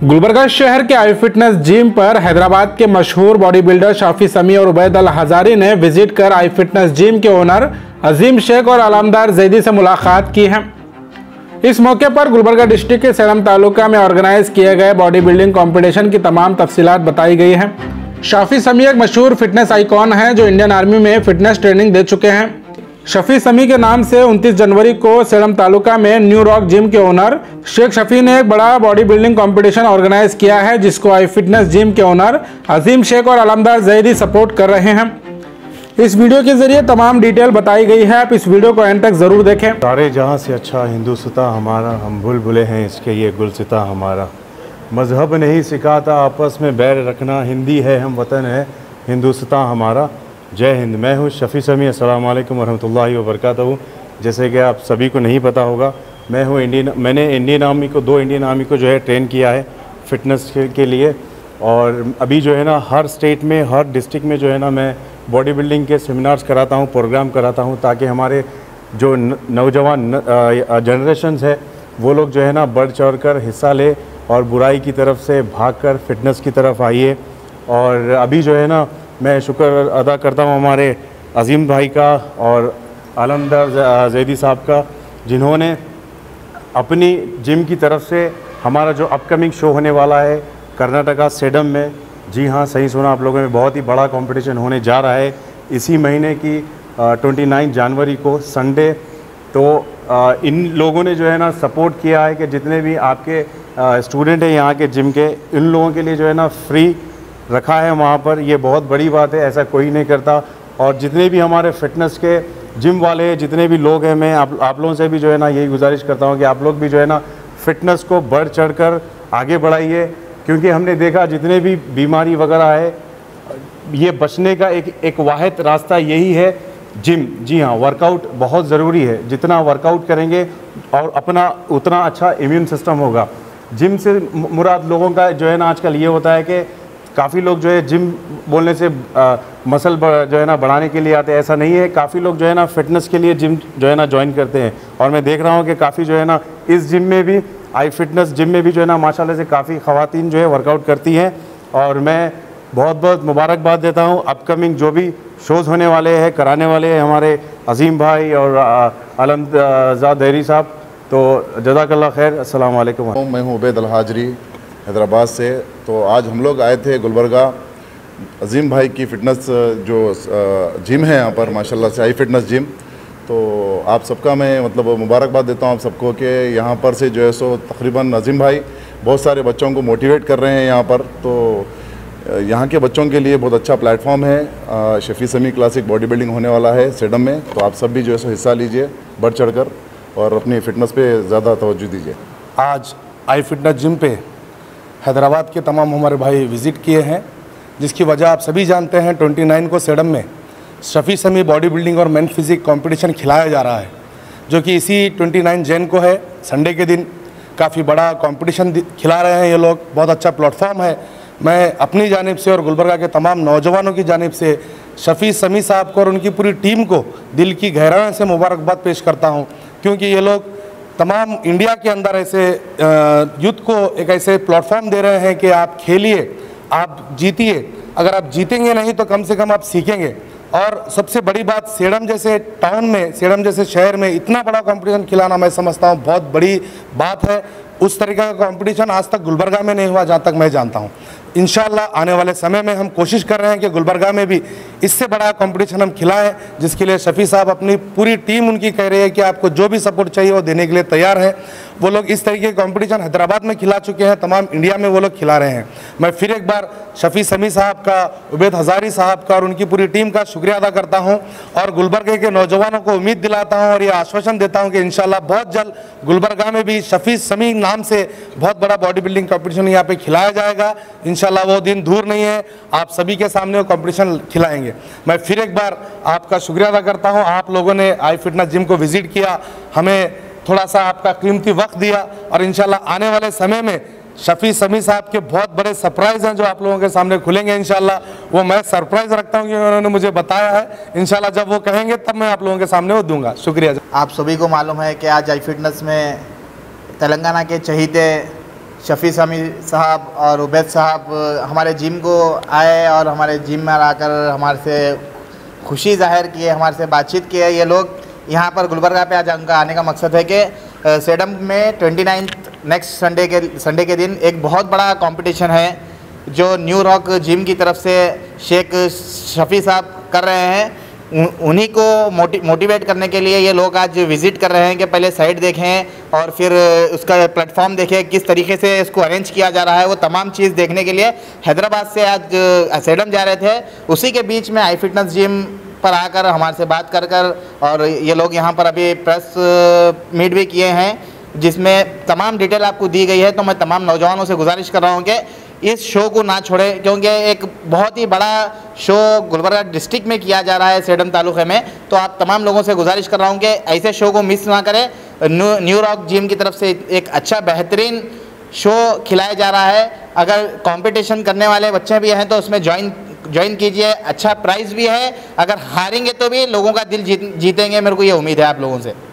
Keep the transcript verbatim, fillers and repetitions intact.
गुलबर्गा शहर के आई fitness gym पर हैदराबाद के मशहूर बॉडी बिल्डर शाफी समी और उबैद अल हजारी ने विजिट कर आई फिटनेस जिम के ओनर अजीम शेख और आलमदार जैदी से मुलाकात की है। इस मौके पर गुलबर्गा डिस्ट्रिक्ट के सेडम तालुका में ऑर्गेनाइज किए गए बॉडी बिल्डिंग कॉम्पिटिशन की तमाम तफसीलात बताई गई है। शाफी समी एक मशहूर फिटनेस आइकॉन है जो इंडियन आर्मी में फिटनेस ट्रेनिंग दे चुके हैं। शफी समी के नाम से उनतीस जनवरी को सेडम तालुका में न्यू रॉक जिम के ओनर शेख शफी ने एक बड़ा बॉडी बिल्डिंग कंपटीशन ऑर्गेनाइज किया है, जिसको आई फिटनेस जिम के ओनर अजीम शेख और आलमदार जैदी सपोर्ट कर रहे हैं। इस वीडियो के जरिए तमाम डिटेल बताई गई है। आप इस वीडियो को एंड तक जरूर देखें। सारे जहाँ से अच्छा हिंदुस्तान हमारा, हम बुलबुले हैं इसके ये गुलसिता हमारा। मजहब नहीं सिखाता आपस में बैर रखना, हिंदी है हम वतन है हिंदुस्तान हमारा। जय हिंद। मैं हूँ शफी समी। अस्सलाम वालेकुम वरहमतुल्लाहि वबरकातुहू। जैसे कि आप सभी को नहीं पता होगा, मैं हूँ इंडियन मैंने इंडियन आर्मी को दो इंडियन आर्मी को जो है ट्रेन किया है फिटनेस के लिए। और अभी जो है ना हर स्टेट में हर डिस्ट्रिक्ट में जो है ना मैं बॉडी बिल्डिंग के सेमिनार्स कराता हूँ, प्रोग्राम कराता हूँ, ताकि हमारे जो नौजवान जनरेशन्स है वो लोग जो है ना बढ़ चढ़ कर हिस्सा ले और बुराई की तरफ से भागकर फिटनेस की तरफ आइए। और अभी जो है ना मैं शुक्र अदा करता हूँ हमारे अजीम भाई का और आलमदार जैदी साहब का, जिन्होंने अपनी जिम की तरफ से हमारा जो अपकमिंग शो होने वाला है कर्नाटका सेडम में, जी हाँ सही सुना आप लोगों ने, बहुत ही बड़ा कंपटीशन होने जा रहा है इसी महीने की उनतीस जनवरी को संडे। तो आ, इन लोगों ने जो है ना सपोर्ट किया है कि जितने भी आपके स्टूडेंट हैं यहाँ के जिम के, इन लोगों के लिए जो है ना फ्री रखा है वहाँ पर। ये बहुत बड़ी बात है, ऐसा कोई नहीं करता। और जितने भी हमारे फिटनेस के जिम वाले जितने भी लोग हैं, मैं आप आप लोगों से भी जो है ना यही गुजारिश करता हूँ कि आप लोग भी जो है ना फिटनेस को बढ़ चढ़ कर आगे बढ़ाइए, क्योंकि हमने देखा जितने भी बीमारी वगैरह है ये बचने का एक एक वाहिद रास्ता यही है जिम। जी हाँ, वर्कआउट बहुत ज़रूरी है। जितना वर्कआउट करेंगे और अपना उतना अच्छा इम्यून सिस्टम होगा। जिम से मुराद लोगों का जो है ना आजकल ये होता है कि काफ़ी लोग जो है जिम बोलने से आ, मसल जो है ना बढ़ाने के लिए आते हैं, ऐसा नहीं है। काफ़ी लोग जो है ना फिटनेस के लिए जिम जो है ना ज्वाइन करते हैं। और मैं देख रहा हूँ कि काफ़ी जो है ना इस जिम में भी, आई फिटनेस जिम में भी जो है ना माशाल्लाह से काफ़ी ख़वातीन जो है वर्कआउट करती हैं। और मैं बहुत बहुत मुबारकबाद देता हूँ अपकमिंग जो भी शोज़ होने वाले हैं, कराने वाले हैं हमारे अजीम भाई और आलमदार जैदी साहब। तो जज़ाकल्लाह खैर। अस्सलाम वालेकुम। मैं हूँ उबैद अल हजारी हैदराबाद से। तो आज हम लोग आए थे गुलबर्गा अजीम भाई की फ़िटनेस जो जिम है यहाँ पर माशाल्लाह से आई फिटनेस जिम। तो आप सबका मैं मतलब मुबारकबाद देता हूँ आप सबको कि यहाँ पर से जो है सो तकरीबन अजीम भाई बहुत सारे बच्चों को मोटिवेट कर रहे हैं यहाँ पर। तो यहाँ के बच्चों के लिए बहुत अच्छा प्लेटफॉर्म है। शफी समी क्लासिक बॉडी बिल्डिंग होने वाला है सेडम में। तो आप सब भी जो है सो हिस्सा लीजिए बढ़ चढ़ कर और अपनी फ़िटनेस पे ज़्यादा तवज्जो दीजिए। आज आई फिटनेस जिम पे हैदराबाद के तमाम हमारे भाई विज़िट किए हैं, जिसकी वजह आप सभी जानते हैं। उनतीस को सेडम में शफी समी बॉडी बिल्डिंग और मेन फिजिक कंपटीशन खिलाया जा रहा है, जो कि इसी उनतीस जैन को है, संडे के दिन। काफ़ी बड़ा कंपटीशन खिला रहे हैं ये लोग, बहुत अच्छा प्लेटफॉर्म है। मैं अपनी जानिब से और गुलबर्गा के तमाम नौजवानों की जानिब से शफी समी साहब को और उनकी पूरी टीम को दिल की गहराई से मुबारकबाद पेश करता हूँ, क्योंकि ये लोग तमाम इंडिया के अंदर ऐसे यूथ को एक ऐसे प्लेटफॉर्म दे रहे हैं कि आप खेलिए, आप जीतिए। अगर आप जीतेंगे नहीं तो कम से कम आप सीखेंगे। और सबसे बड़ी बात, सेडम जैसे टाउन में, सेडम जैसे शहर में इतना बड़ा कंपटीशन खिलाना मैं समझता हूँ बहुत बड़ी बात है। उस तरीके का कंपटीशन आज तक गुलबर्गा में नहीं हुआ जहाँ तक मैं जानता हूँ। इंशाल्लाह आने वाले समय में हम कोशिश कर रहे हैं कि गुलबर्गा में भी इससे बड़ा कंपटीशन हम खिलाएं, जिसके लिए शफी साहब अपनी पूरी टीम उनकी कह रही है कि आपको जो भी सपोर्ट चाहिए वो देने के लिए तैयार है। वो लोग इस तरीके के कंपटीशन हैदराबाद में खिला चुके हैं, तमाम इंडिया में वो लोग खिला रहे हैं। मैं फिर एक बार शफी समी साहब का, उबैद हजारी साहब का और उनकी पूरी टीम का शुक्रिया अदा करता हूँ और गुलबर्गा के नौजवानों को उम्मीद दिलाता हूँ और ये आश्वासन देता हूँ कि इंशाल्लाह बहुत जल्द गुलबर्गा में भी शफी समी नाम से बहुत बड़ा बॉडी बिल्डिंग कंपटीशन यहाँ पे खिलाया जाएगा। इंशाल्लाह वो दिन दूर नहीं है, आप सभी के सामने वो कंपटीशन खिलाएंगे। मैं फिर एक बार आपका शुक्रिया अदा करता हूँ। आप लोगों ने आई फिटनेस जिम को विजिट किया, हमें थोड़ा सा आपका कीमती वक्त दिया और इंशाल्लाह आने वाले समय में शफी समी साहब के बहुत बड़े सरप्राइज हैं जो आप लोगों के सामने खुलेंगे। इंशाल्लाह वो मैं सरप्राइज रखता हूँ कि उन्होंने मुझे बताया है। इंशाल्लाह जब वो कहेंगे तब मैं आप लोगों के सामने वो दूंगा। शुक्रिया। आप सभी को मालूम है कि आज आई फिटनेस में तेलंगाना के चहीते शफ़ी समी साहब और उबैद साहब हमारे जिम को आए और हमारे जिम में आकर हमारे से खुशी जाहिर किए, हमारे से बातचीत किए। ये लोग यहाँ पर गुलबर्गा पे आज उनका आने का मकसद है कि सेडम में ट्वेंटी नाइन्थ नेक्स्ट संडे के संडे के दिन एक बहुत बड़ा कंपटीशन है जो न्यू रॉक जिम की तरफ से शेख शफ़ी साहब कर रहे हैं। उन्हीं को मोटि मोटिवेट करने के लिए ये लोग आज विज़िट कर रहे हैं कि पहले साइट देखें और फिर उसका प्लेटफॉर्म देखें, किस तरीके से इसको अरेंज किया जा रहा है। वो तमाम चीज़ देखने के लिए हैदराबाद से आज सेडम जा रहे थे। उसी के बीच में आई फिटनेस जिम पर आकर हमारे से बात कर कर और ये लोग यहाँ पर अभी प्रेस मीट भी किए हैं जिसमें तमाम डिटेल आपको दी गई है। तो मैं तमाम नौजवानों से गुजारिश कर रहा हूँ कि इस शो को ना छोड़ें, क्योंकि एक बहुत ही बड़ा शो गुलबर्गा डिस्ट्रिक्ट में किया जा रहा है सेडम तालुक़े में। तो आप तमाम लोगों से गुजारिश कर रहा हूँ कि ऐसे शो को मिस ना करें। न्यू न्यू रॉक जिम की तरफ से एक अच्छा बेहतरीन शो खिलाया जा रहा है। अगर कंपटीशन करने वाले बच्चे भी हैं तो उसमें ज्वाइन ज्वाइन कीजिए। अच्छा प्राइज़ भी है, अगर हारेंगे तो भी लोगों का दिल जीत जीतेंगे, मेरे को ये उम्मीद है आप लोगों से।